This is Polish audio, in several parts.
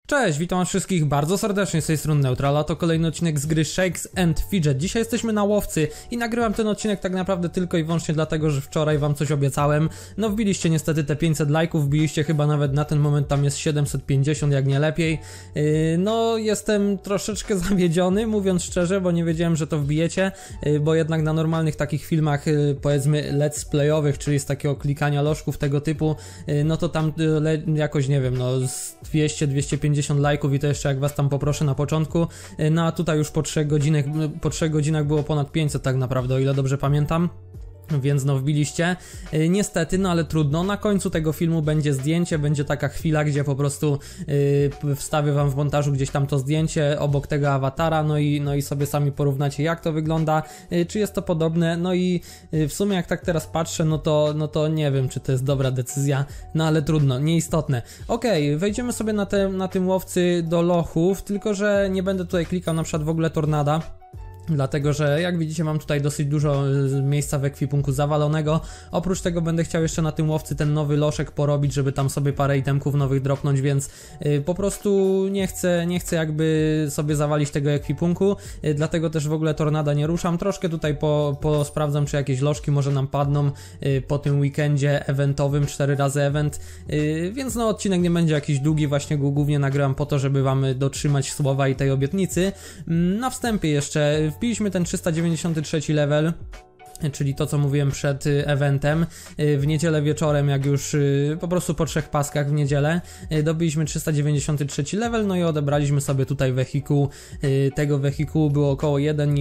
Cześć, witam was wszystkich bardzo serdecznie z tej strony Neutral, a to kolejny odcinek z gry Shakes and Fidget. Dzisiaj jesteśmy na łowcy i nagrywam ten odcinek tak naprawdę tylko i wyłącznie dlatego, że wczoraj wam coś obiecałem. No wbiliście niestety te 500 lajków, wbiliście chyba nawet na ten moment, tam jest 750 jak nie lepiej. No jestem troszeczkę zawiedziony, mówiąc szczerze, bo nie wiedziałem, że to wbijecie, bo jednak na normalnych takich filmach, powiedzmy let's playowych, czyli z takiego klikania lożków tego typu, no to tam jakoś nie wiem, no z 200-250 lajków i to jeszcze jak was tam poproszę na początku, no a tutaj już po 3 godzinach było ponad 500 tak naprawdę, o ile dobrze pamiętam. Więc no wbiliście, niestety, no ale trudno, na końcu tego filmu będzie zdjęcie, będzie taka chwila, gdzie po prostu wstawię wam w montażu gdzieś tam to zdjęcie obok tego awatara, no i sobie sami porównacie jak to wygląda, czy jest to podobne, no i w sumie jak tak teraz patrzę, no to nie wiem, czy to jest dobra decyzja, no ale trudno, nieistotne. Okej, wejdziemy sobie na tym łowcy do lochów, tylko że nie będę tutaj klikał na przykład w ogóle tornada. Dlatego, że jak widzicie mam tutaj dosyć dużo miejsca w ekwipunku zawalonego. Oprócz tego będę chciał jeszcze na tym łowcy ten nowy loszek porobić, żeby tam sobie parę itemków nowych dropnąć, więc po prostu nie chcę jakby sobie zawalić tego ekwipunku, dlatego też w ogóle tornada nie ruszam. Troszkę tutaj sprawdzam, czy jakieś lożki może nam padną po tym weekendzie eventowym, 4 razy event, więc no odcinek nie będzie jakiś długi, właśnie go głównie nagrywam po to, żeby wam dotrzymać słowa i tej obietnicy. Na wstępie jeszcze wbiliśmy ten 393 level, czyli to co mówiłem przed eventem, w niedzielę wieczorem, jak już po prostu po 3 paskach w niedzielę dobiliśmy 393 level, no i odebraliśmy sobie tutaj wehikuł. Tego wehikułu było około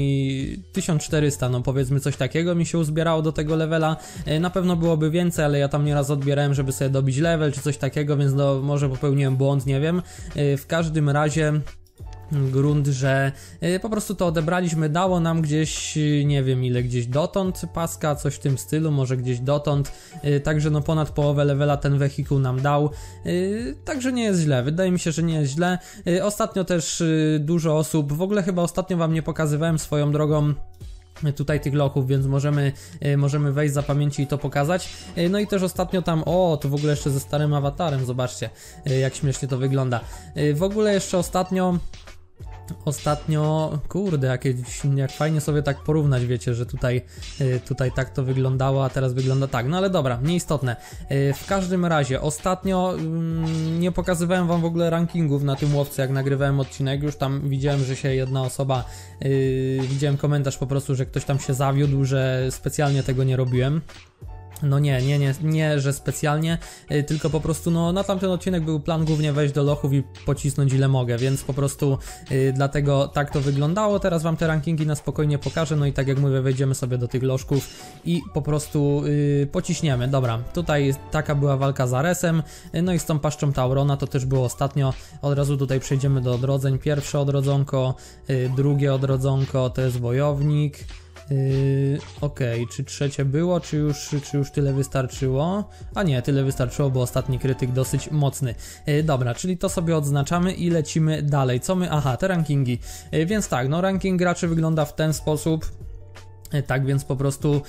1,1400, no powiedzmy coś takiego mi się uzbierało do tego levela. Na pewno byłoby więcej, ale ja tam nieraz odbierałem, żeby sobie dobić level czy coś takiego, więc no może popełniłem błąd, nie wiem. W każdym razie grunt, że po prostu to odebraliśmy, dało nam gdzieś, nie wiem ile, gdzieś dotąd paska, coś w tym stylu, może gdzieś dotąd, także no ponad połowę levela ten wehikuł nam dał, także nie jest źle, wydaje mi się, że nie jest źle. Ostatnio też dużo osób, w ogóle chyba ostatnio wam nie pokazywałem swoją drogą tutaj tych lochów, więc możemy wejść za pamięci i to pokazać. No i też ostatnio tam, to w ogóle jeszcze ze starym awatarem, zobaczcie jak śmiesznie to wygląda. W ogóle jeszcze ostatnio, kurde, jak fajnie sobie tak porównać, wiecie, że tutaj tak to wyglądało, a teraz wygląda tak, no ale dobra, nieistotne. W każdym razie, ostatnio nie pokazywałem wam w ogóle rankingów na tym łowcy, jak nagrywałem odcinek, już tam widziałem, że się jedna osoba, widziałem komentarz po prostu, że ktoś tam się zawiódł, że specjalnie tego nie robiłem. No nie, że specjalnie, tylko po prostu no na tamten odcinek był plan głównie wejść do lochów i pocisnąć ile mogę, więc po prostu dlatego tak to wyglądało. Teraz wam te rankingi na spokojnie pokażę, no i tak jak mówię, wejdziemy sobie do tych lożków i po prostu pociśniemy. Dobra, tutaj taka była walka z Aresem, no i z tą paszczą Taurona to też było ostatnio. Od razu tutaj przejdziemy do odrodzeń. Pierwsze odrodzonko, drugie odrodzonko to jest wojownik. Okej, czy trzecie było, czy już tyle wystarczyło? A nie, tyle wystarczyło, bo ostatni krytyk dosyć mocny. Dobra, czyli to sobie odznaczamy i lecimy dalej. Aha, te rankingi. Więc tak, no ranking graczy wygląda w ten sposób. Tak więc po prostu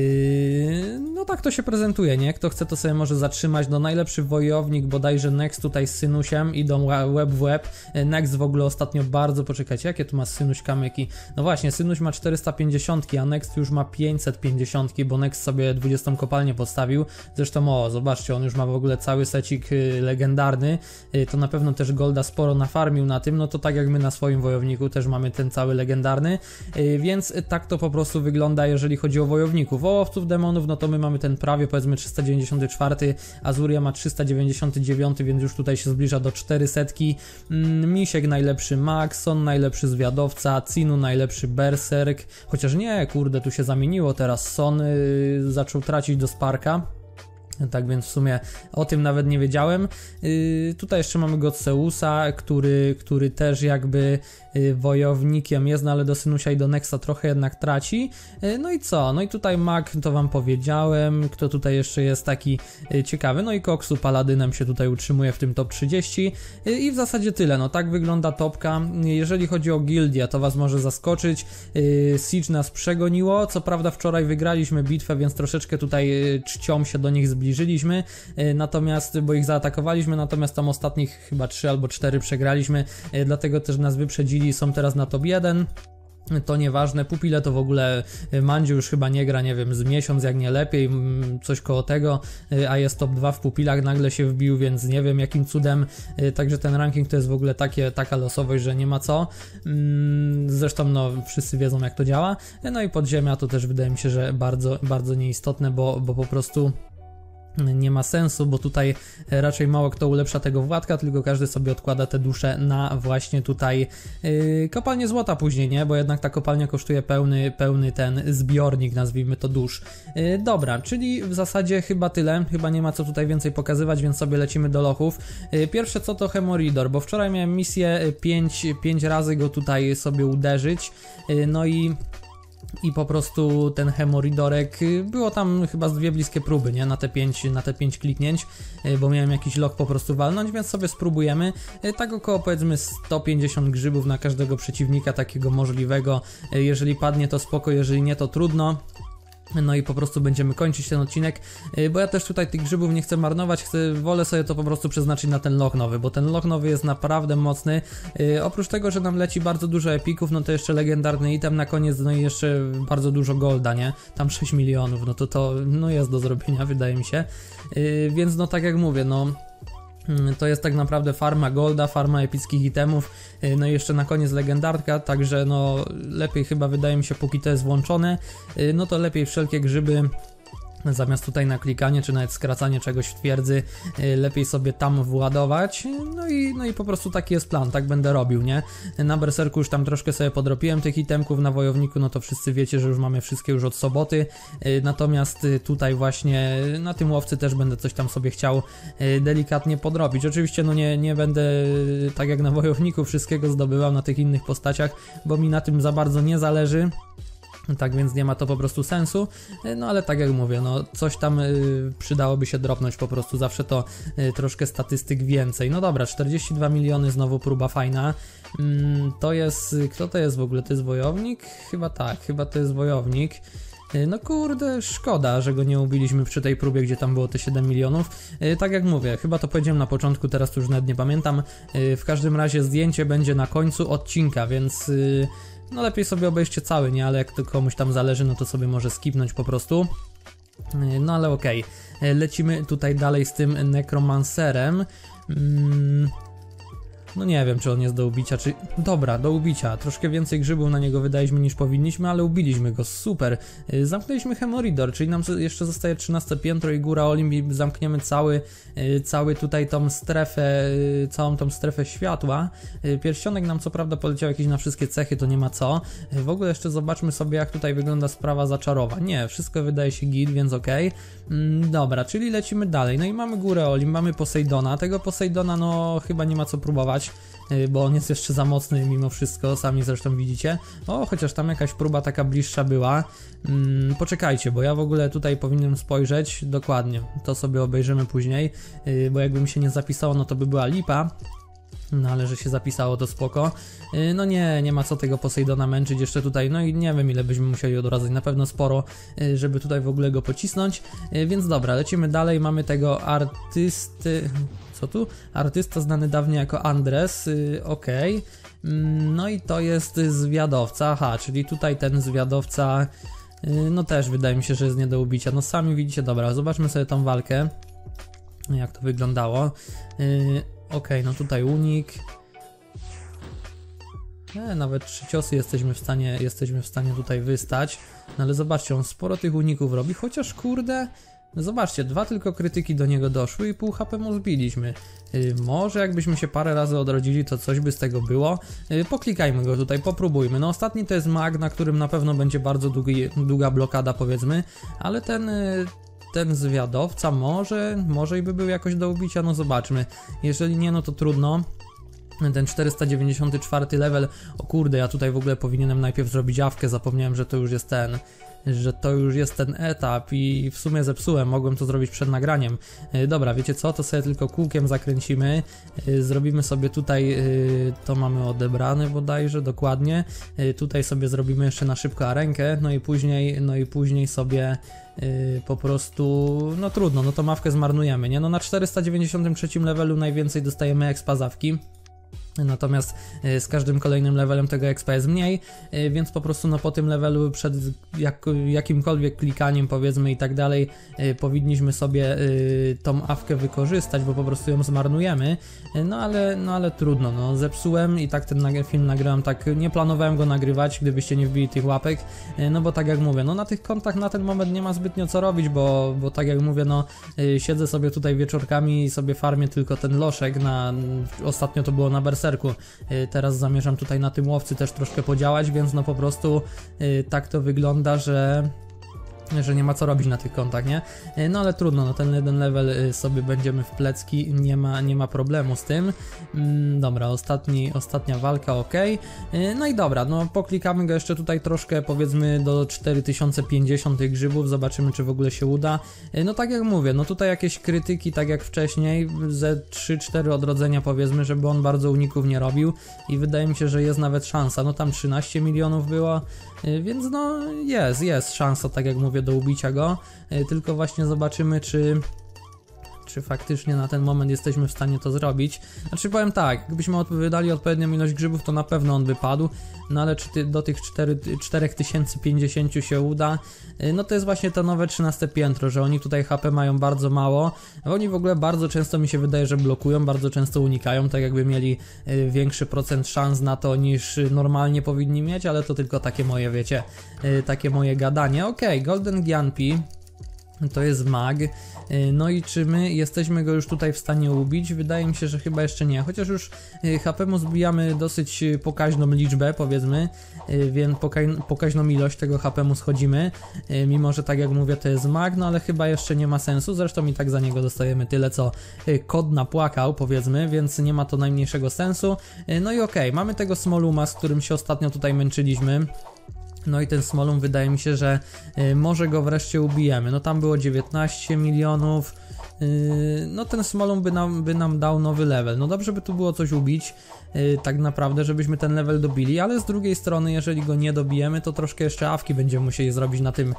no tak to się prezentuje, nie? Kto chce to sobie może zatrzymać, no najlepszy wojownik bodajże Next tutaj z Synusiem idą łeb w łeb. Next w ogóle ostatnio bardzo, poczekajcie, jakie tu ma Synuś kamyki? No właśnie, Synuś ma 450, a Next już ma 550, bo Next sobie 20 kopalnię postawił. Zresztą zobaczcie, on już ma w ogóle cały secik legendarny, to na pewno też golda sporo nafarmił na tym, no to tak jak my na swoim wojowniku też mamy ten cały legendarny, więc tak to po prostu wygląda, jeżeli chodzi o wojowników. O łowców demonów, no to my mamy ten prawie powiedzmy 394, Azuria ma 399, więc już tutaj się zbliża do 400. Misiek najlepszy Maxon, najlepszy zwiadowca, Cinu najlepszy berserk, chociaż nie, kurde, tu się zamieniło teraz, Son zaczął tracić do Sparka. Tak więc w sumie o tym nawet nie wiedziałem. Tutaj jeszcze mamy Godseusa, który też jakby wojownikiem jest, no ale do Synusia i do Nexta trochę jednak traci. No i co? No i tutaj Mag, to wam powiedziałem. Kto tutaj jeszcze jest taki ciekawy? No i Koksu Paladynem się tutaj utrzymuje w tym top 30. I w zasadzie tyle. No tak wygląda topka. Jeżeli chodzi o gildię, to was może zaskoczyć. Siege nas przegoniło. Co prawda wczoraj wygraliśmy bitwę, więc troszeczkę tutaj czcią się do nich zbliżyliśmy. zbliżyliśmy, natomiast, bo ich zaatakowaliśmy, natomiast tam ostatnich chyba 3 albo 4 przegraliśmy, dlatego też nas wyprzedzili, są teraz na top 1. To nieważne, pupile to w ogóle Mandziu już chyba nie gra, nie wiem, z miesiąc, jak nie lepiej, coś koło tego, a jest top 2 w pupilach, nagle się wbił, więc nie wiem jakim cudem, także ten ranking to jest w ogóle taka losowość, że nie ma co, zresztą no wszyscy wiedzą jak to działa, no i podziemia to też wydaje mi się, że bardzo, bardzo nieistotne, bo po prostu nie ma sensu, bo tutaj raczej mało kto ulepsza tego Władka, tylko każdy sobie odkłada te dusze na właśnie tutaj kopalnię złota później, nie? Bo jednak ta kopalnia kosztuje pełny ten zbiornik, nazwijmy to dusz. Dobra, czyli w zasadzie chyba tyle, chyba nie ma co tutaj więcej pokazywać, więc sobie lecimy do lochów. Pierwsze co to Hemoridor, bo wczoraj miałem misję 5 razy go tutaj sobie uderzyć, no i po prostu ten Hemoridorek, było tam chyba z 2 bliskie próby, nie? Na te 5 kliknięć, bo miałem jakiś loch po prostu walnąć, więc sobie spróbujemy. Tak około powiedzmy 150 grzybów na każdego przeciwnika takiego możliwego. Jeżeli padnie to spoko, jeżeli nie to trudno. No i po prostu będziemy kończyć ten odcinek, bo ja też tutaj tych grzybów nie chcę marnować, wolę sobie to po prostu przeznaczyć na ten loch nowy, bo ten loch nowy jest naprawdę mocny. Oprócz tego, że nam leci bardzo dużo epików, no to jeszcze legendarny item na koniec, no i jeszcze bardzo dużo golda, nie? Tam 6 milionów, no to no jest do zrobienia, wydaje mi się. Więc no tak jak mówię, no to jest tak naprawdę farma golda, farma epickich itemów, no i jeszcze na koniec legendarka, także no lepiej chyba wydaje mi się, póki to jest włączone, no to lepiej wszelkie grzyby zamiast tutaj na klikanie, czy nawet skracanie czegoś w twierdzy, lepiej sobie tam władować, no i po prostu taki jest plan, tak będę robił, nie? Na berserku już tam troszkę sobie podrobiłem tych itemków, na wojowniku no to wszyscy wiecie, że już mamy wszystkie już od soboty, natomiast tutaj właśnie na tym łowcy też będę coś tam sobie chciał delikatnie podrobić. Oczywiście no nie będę tak jak na wojowniku wszystkiego zdobywał na tych innych postaciach, bo mi na tym za bardzo nie zależy. Tak więc nie ma to po prostu sensu, no ale tak jak mówię, no coś tam przydałoby się dropnąć po prostu, zawsze to troszkę statystyk więcej. No dobra, 42 miliony, znowu próba fajna. To jest, kto to jest w ogóle, to jest wojownik? Chyba tak, chyba to jest wojownik. No kurde, szkoda, że go nie ubiliśmy przy tej próbie, gdzie tam było te 7 milionów. Tak jak mówię, chyba to powiedziałem na początku, teraz to już nawet nie pamiętam. W każdym razie zdjęcie będzie na końcu odcinka, więc no lepiej sobie obejrzcie cały, nie? Ale jak to komuś tam zależy, no to sobie może skipnąć po prostu. No ale okej. Lecimy tutaj dalej z tym Necromancerem. No nie wiem, czy on jest do ubicia, czy... Dobra, do ubicia. Troszkę więcej grzybów na niego wydaliśmy niż powinniśmy, ale ubiliśmy go, super. Zamknęliśmy Hemoridor, czyli nam jeszcze zostaje 13 piętro i góra Olimp i zamkniemy cały tutaj tą strefę, całą tą strefę światła. Pierścionek nam co prawda poleciał jakiś na wszystkie cechy, to nie ma co. W ogóle jeszcze zobaczmy sobie, jak tutaj wygląda sprawa zaczarowa. Nie, wszystko wydaje się git, więc okej. Dobra, czyli lecimy dalej. No i mamy górę Olimp, mamy Posejdona. Tego Posejdona no chyba nie ma co próbować, bo on jest jeszcze za mocny mimo wszystko, sami zresztą widzicie. O, chociaż tam jakaś próba taka bliższa była. Poczekajcie, bo ja w ogóle tutaj powinienem spojrzeć dokładnie. To sobie obejrzymy później, bo jakby mi się nie zapisało, no to by była lipa. No ale że się zapisało, to spoko. No nie ma co tego Posejdona męczyć jeszcze tutaj, no i nie wiem ile byśmy musieli odradzać, na pewno sporo, żeby tutaj w ogóle go pocisnąć. Więc dobra, lecimy dalej, mamy tego artysty... Co tu? Artysta znany dawniej jako Andres, okej. No i to jest zwiadowca, aha, czyli tutaj ten zwiadowca, no też wydaje mi się, że jest nie do ubicia. No sami widzicie, dobra, zobaczmy sobie tą walkę, jak to wyglądało. Okej, no tutaj unik. Nawet 3 ciosy jesteśmy w stanie tutaj wystać. No ale zobaczcie, on sporo tych uników robi, chociaż kurde... No zobaczcie, 2 tylko krytyki do niego doszły i pół HP mu zbiliśmy. Może jakbyśmy się parę razy odrodzili, to coś by z tego było. Poklikajmy go tutaj, popróbujmy. No ostatni to jest mag, na którym na pewno będzie bardzo długa blokada powiedzmy, ale ten zwiadowca może i by był jakoś do ubicia, no zobaczmy. Jeżeli nie, no to trudno. Ten 494 level, o kurde, ja tutaj w ogóle powinienem najpierw zrobić awkę, zapomniałem, że to już jest ten... że to już jest ten etap i w sumie zepsułem, mogłem to zrobić przed nagraniem. Dobra, wiecie co, to sobie tylko kółkiem zakręcimy, zrobimy sobie tutaj, to mamy odebrane bodajże, dokładnie, tutaj sobie zrobimy jeszcze na szybko arenkę, no i później sobie po prostu, no trudno, no to mawkę zmarnujemy, nie? No na 493 levelu najwięcej dostajemy expazawki. Natomiast z każdym kolejnym levelem tego expa jest mniej, więc po prostu no po tym levelu przed jakimkolwiek klikaniem powiedzmy i tak dalej powinniśmy sobie tą awkę wykorzystać, bo po prostu ją zmarnujemy, no ale trudno, no zepsułem i tak ten film nagrałem, tak nie planowałem go nagrywać, gdybyście nie wbili tych łapek, no bo tak jak mówię, no na tych kontach na ten moment nie ma zbytnio co robić, bo tak jak mówię, no siedzę sobie tutaj wieczorkami i sobie farmię tylko ten loszek, ostatnio to było na Berserku. Teraz zamierzam tutaj na tym łowcy też troszkę podziałać, więc no po prostu tak to wygląda, że nie ma co robić na tych kontach, nie? No ale trudno, no ten jeden level sobie będziemy w plecki, nie ma problemu z tym. Dobra, ostatnia walka, ok. No i dobra, no poklikamy go jeszcze tutaj troszkę, powiedzmy do 4050 tych grzybów, zobaczymy czy w ogóle się uda. No tak jak mówię, no tutaj jakieś krytyki, tak jak wcześniej, ze 3-4 odrodzenia powiedzmy, żeby on bardzo uników nie robił i wydaje mi się, że jest nawet szansa, no tam 13 milionów było, więc no jest szansa, tak jak mówię, do ubicia go, tylko właśnie zobaczymy czy faktycznie na ten moment jesteśmy w stanie to zrobić. Znaczy powiem tak, gdybyśmy wydali odpowiednią ilość grzybów, to na pewno on by padł, no ale czy do tych 4050 się uda, no to jest właśnie to nowe 13 piętro, że oni tutaj HP mają bardzo mało, oni w ogóle bardzo często mi się wydaje, że blokują, bardzo często unikają, tak jakby mieli większy procent szans na to niż normalnie powinni mieć, ale to tylko takie moje, wiecie, takie moje gadanie. Okej, Golden Gyanpi to jest mag, no i czy my jesteśmy go już tutaj w stanie ubić? Wydaje mi się, że chyba jeszcze nie, chociaż już HP mu zbijamy dosyć pokaźną liczbę, powiedzmy, więc pokaźną ilość tego HP mu schodzimy, mimo że tak jak mówię to jest mag, no ale chyba jeszcze nie ma sensu, zresztą i tak za niego dostajemy tyle co kod napłakał, powiedzmy, więc nie ma to najmniejszego sensu. No i okej, mamy tego Smoluma, z którym się ostatnio tutaj męczyliśmy. No i ten Smolum wydaje mi się, że może go wreszcie ubijemy. No tam było 19 milionów. No ten Smolum by nam dał nowy level. No dobrze by tu było coś ubić, tak naprawdę, żebyśmy ten level dobili, ale z drugiej strony, jeżeli go nie dobijemy, to troszkę jeszcze awki będziemy musieli zrobić na tym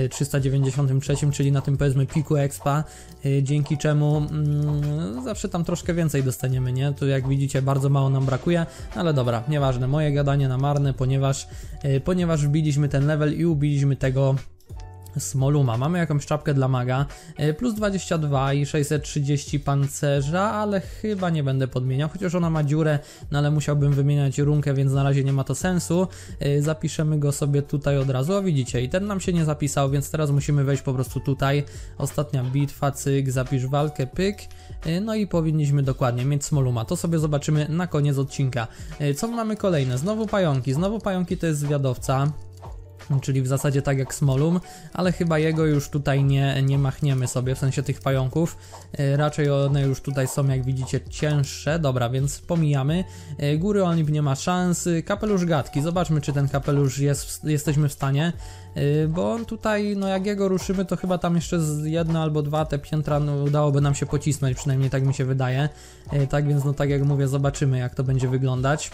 393, czyli na tym powiedzmy piku expa, dzięki czemu zawsze tam troszkę więcej dostaniemy, nie? Tu jak widzicie bardzo mało nam brakuje, ale dobra, nieważne, moje gadanie na marne, ponieważ wbiliśmy ten level i ubiliśmy tego Smoluma. Mamy jakąś czapkę dla maga, plus 22 i 630 pancerza, ale chyba nie będę podmieniał, chociaż ona ma dziurę, no ale musiałbym wymieniać runkę, więc na razie nie ma to sensu. Zapiszemy go sobie tutaj od razu, o widzicie, i ten nam się nie zapisał, więc teraz musimy wejść po prostu tutaj. Ostatnia bitwa, cyk, zapisz walkę, pyk, no i powinniśmy dokładnie mieć Smoluma. To sobie zobaczymy na koniec odcinka. Co mamy kolejne? Znowu pająki to jest zwiadowca. Czyli w zasadzie tak jak Smolum, ale chyba jego już tutaj nie machniemy sobie, w sensie tych pająków. Raczej one już tutaj są, jak widzicie, cięższe. Dobra, więc pomijamy. Góry Olimp nie ma szans. Kapelusz gadki. Zobaczmy, czy ten kapelusz jesteśmy w stanie. Bo on tutaj, no jak jego ruszymy, to chyba tam jeszcze z jedno albo dwa te piętra udałoby nam się pocisnąć, przynajmniej tak mi się wydaje. Tak więc, no tak jak mówię, zobaczymy, jak to będzie wyglądać.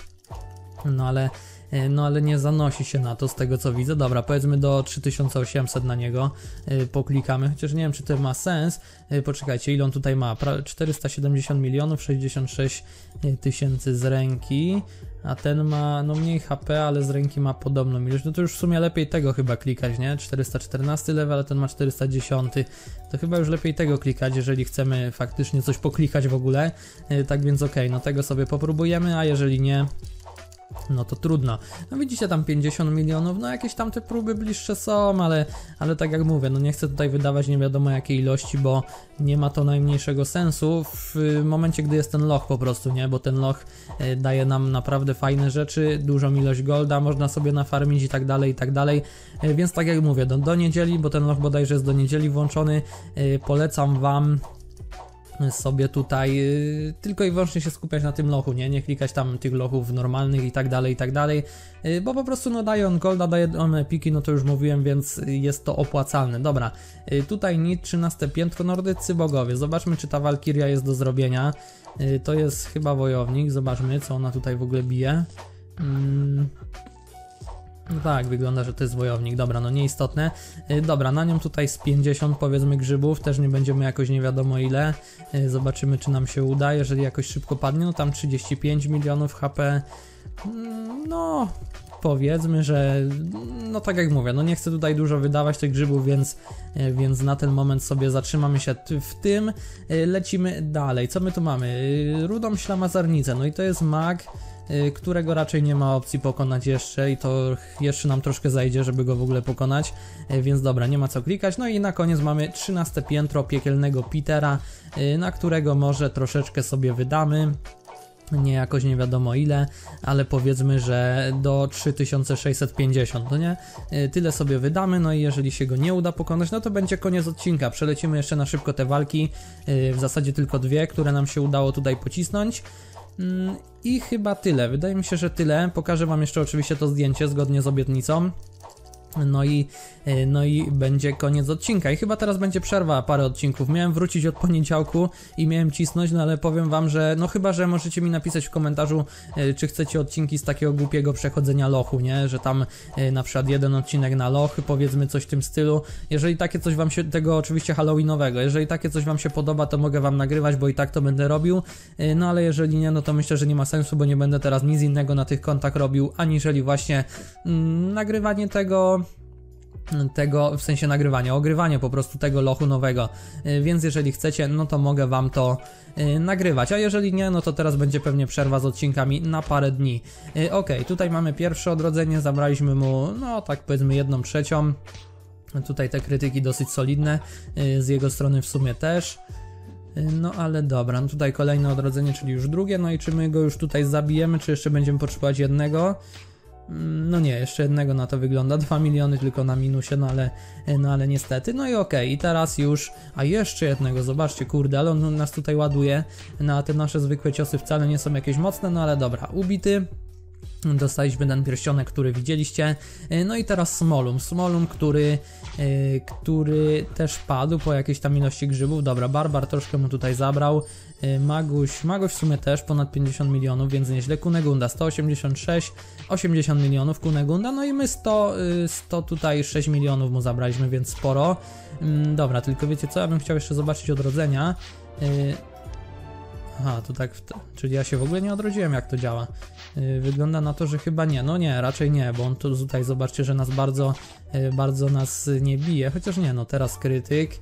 No ale nie zanosi się na to z tego co widzę. Dobra, powiedzmy do 3800 na niego poklikamy, chociaż nie wiem czy to ma sens. Poczekajcie, ile on tutaj ma? 470 milionów, 66 tysięcy z ręki, a ten ma no mniej HP, ale z ręki ma podobną ilość. No to już w sumie lepiej tego chyba klikać, nie? 414 level, ale ten ma 410. To chyba już lepiej tego klikać, jeżeli chcemy faktycznie coś poklikać w ogóle. Tak więc okej, no tego sobie popróbujemy, a jeżeli nie, no to trudno. No widzicie tam 50 milionów, no jakieś tam te próby bliższe są, ale tak jak mówię, no nie chcę tutaj wydawać nie wiadomo jakiej ilości, bo nie ma to najmniejszego sensu w momencie, gdy jest ten loch po prostu, nie? Bo ten loch daje nam naprawdę fajne rzeczy, dużą ilość golda, można sobie nafarmić i tak dalej, więc tak jak mówię, do niedzieli, bo ten loch bodajże jest do niedzieli włączony, polecam wam sobie tutaj tylko i wyłącznie się skupiać na tym lochu, nie klikać tam tych lochów normalnych i tak dalej, bo po prostu no daje on golda, daje on epiki, no to już mówiłem, więc jest to opłacalne. Dobra, tutaj nic, 13 piętro, nordycy bogowie, zobaczmy czy ta walkiria jest do zrobienia. To jest chyba wojownik, zobaczmy co ona tutaj w ogóle bije. No tak, wygląda, że to jest wojownik, dobra, no nieistotne. Dobra, na nią tutaj z 50 powiedzmy grzybów, też nie będziemy jakoś nie wiadomo ile. Zobaczymy czy nam się uda, jeżeli jakoś szybko padnie, no tam 35 milionów HP. No powiedzmy, że no tak jak mówię, no nie chcę tutaj dużo wydawać tych grzybów, więc na ten moment sobie zatrzymamy się w tym. Lecimy dalej, co my tu mamy? Rudą ślamazarnicę, no i to jest mag, którego raczej nie ma opcji pokonać jeszcze i to jeszcze nam troszkę zajdzie, żeby go w ogóle pokonać, więc dobra, nie ma co klikać. No i na koniec mamy 13 piętro piekielnego Petera, na którego może troszeczkę sobie wydamy. Nie jakoś nie wiadomo ile, ale powiedzmy, że do 3650, no nie? Tyle sobie wydamy, no i jeżeli się go nie uda pokonać, no to będzie koniec odcinka. Przelecimy jeszcze na szybko te walki, w zasadzie tylko dwie, które nam się udało tutaj pocisnąć. I chyba tyle, wydaje mi się, że tyle. Pokażę wam jeszcze oczywiście to zdjęcie zgodnie z obietnicą. No i będzie koniec odcinka i chyba teraz będzie przerwa parę odcinków. Miałem wrócić od poniedziałku i miałem cisnąć, no ale powiem wam, że no chyba, że możecie mi napisać w komentarzu, czy chcecie odcinki z takiego głupiego przechodzenia lochu, nie? Że tam na przykład jeden odcinek na loch, powiedzmy coś w tym stylu. Jeżeli takie coś wam się, tego oczywiście halloweenowego, jeżeli takie coś wam się podoba, to mogę wam nagrywać, bo i tak to będę robił. No ale jeżeli nie, no to myślę, że nie ma sensu, bo nie będę teraz nic innego na tych kontach robił, aniżeli właśnie nagrywanie tego w sensie nagrywania, ogrywanie po prostu tego lochu nowego, więc jeżeli chcecie, no to mogę wam to nagrywać, a jeżeli nie, no to teraz będzie pewnie przerwa z odcinkami na parę dni. Ok, tutaj mamy pierwsze odrodzenie, zabraliśmy mu, no tak powiedzmy 1/3, tutaj te krytyki dosyć solidne, z jego strony w sumie też. No ale dobra, no tutaj kolejne odrodzenie, czyli już drugie, no i czy my go już tutaj zabijemy, czy jeszcze będziemy potrzebować jednego? No nie, jeszcze jednego na to wygląda, 2 miliony tylko na minusie, no ale niestety. No i okej, i teraz już, a jeszcze jednego, zobaczcie, kurde, ale on nas tutaj ładuje, no a te nasze zwykłe ciosy wcale nie są jakieś mocne, no ale dobra, ubity. Dostaliśmy ten pierścionek, który widzieliście. No i teraz Smolum, który też padł po jakiejś tam ilości grzybów. Dobra, Barbar troszkę mu tutaj zabrał. Maguś w sumie też ponad 50 milionów, więc nieźle. Kunegunda 186, 80 milionów Kunegunda. No i my 100 tutaj 6 milionów mu zabraliśmy, więc sporo. Dobra, tylko wiecie co, ja bym chciał jeszcze zobaczyć odrodzenia. Aha, to tak, czyli ja się w ogóle nie odrodziłem, jak to działa. Wygląda na to, że chyba nie, no nie, raczej nie, bo on tu tutaj, zobaczcie, że nas bardzo nas nie bije, chociaż nie, no teraz krytyk.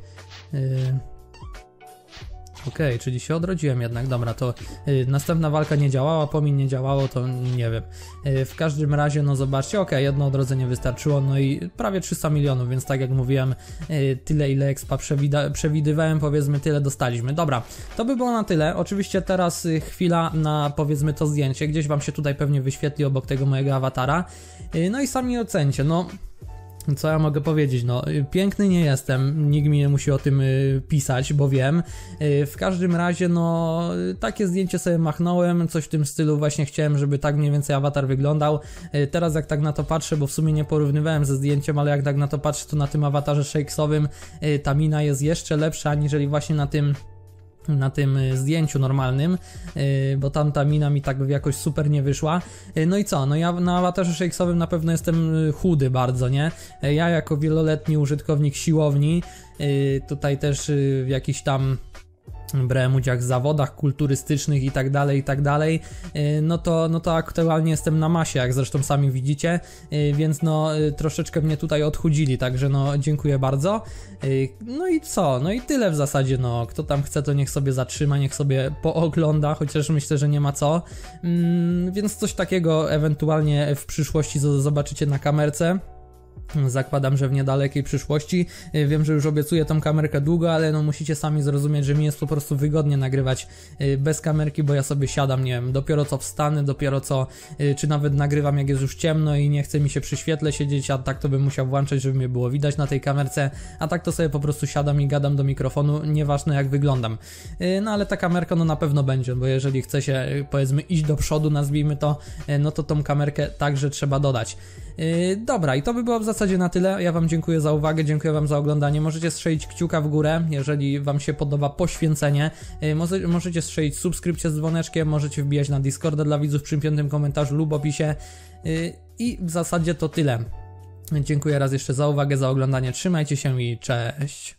Okej, czyli się odrodziłem jednak, dobra, to następna walka nie działała, pomin nie działało, to nie wiem. W każdym razie, no zobaczcie, okej, jedno odrodzenie wystarczyło, no i prawie 300 milionów, więc tak jak mówiłem, tyle ile expa przewidywałem, powiedzmy tyle dostaliśmy. Dobra, to by było na tyle, oczywiście teraz chwila na powiedzmy to zdjęcie, gdzieś wam się tutaj pewnie wyświetli obok tego mojego awatara, no i sami ocencie, no... Co ja mogę powiedzieć, no piękny nie jestem, nikt mi nie musi o tym pisać, bo wiem. W każdym razie, no takie zdjęcie sobie machnąłem, coś w tym stylu, właśnie chciałem, żeby tak mniej więcej awatar wyglądał. Teraz jak tak na to patrzę, bo w sumie nie porównywałem ze zdjęciem, ale jak tak na to patrzę, to na tym awatarze shakesowym ta mina jest jeszcze lepsza, aniżeli właśnie na tym zdjęciu normalnym, bo tamta mina mi tak jakoś super nie wyszła. No i co? No ja na awatarze shakesowym na pewno jestem chudy bardzo, nie? Ja jako wieloletni użytkownik siłowni, tutaj też w jakiś tam brałem udział w zawodach kulturystycznych i tak dalej, no to aktualnie jestem na masie, jak zresztą sami widzicie, więc no troszeczkę mnie tutaj odchudzili, także no dziękuję bardzo. No i co? No i tyle w zasadzie, no kto tam chce, to niech sobie zatrzyma, niech sobie poogląda, chociaż myślę, że nie ma co, więc coś takiego ewentualnie w przyszłości zobaczycie na kamerce. Zakładam, że w niedalekiej przyszłości. Wiem, że już obiecuję tą kamerkę długo, ale no musicie sami zrozumieć, że mi jest po prostu wygodnie nagrywać bez kamerki, bo ja sobie siadam, nie wiem, dopiero co wstanę, dopiero co, czy nawet nagrywam jak jest już ciemno i nie chce mi się przy świetle siedzieć, a tak to bym musiał włączać, żeby mnie było widać na tej kamerce, a tak to sobie po prostu siadam i gadam do mikrofonu, nieważne jak wyglądam. No ale ta kamerka no na pewno będzie, bo jeżeli chce się, powiedzmy, iść do przodu, nazwijmy to, no to tą kamerkę także trzeba dodać. Dobra, i to by było w zasadzie na tyle. Ja wam dziękuję za uwagę, dziękuję wam za oglądanie. Możecie strzelić kciuka w górę, jeżeli wam się podoba poświęcenie. Możecie strzelić subskrypcję z dzwoneczkiem, możecie wbijać na Discorda dla widzów przy piętym komentarzu lub opisie. I w zasadzie to tyle. Dziękuję raz jeszcze za uwagę, za oglądanie. Trzymajcie się i cześć.